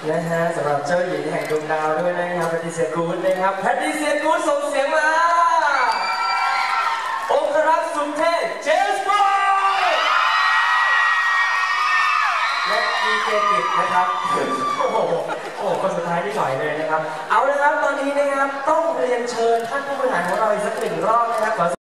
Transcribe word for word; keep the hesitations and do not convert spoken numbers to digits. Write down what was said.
นะฮะสำหรับเจ้าหญิงแห่งดวงดาวด้วยนะครับแพทริเซียกูดนะครับแพทริเซียกูดส่งเสียงมาองครักษ์สุดเท่เจสบอยและดีเจกิจนะครับโอ้โหโอ้คนสุดท้ายที่หน่อยเลยนะครับเอาละครับตอนนี้นะครับต้องเรียนเชิญท่านผู้บริหารของเราอีกสักหนึ่งรอบนะครับ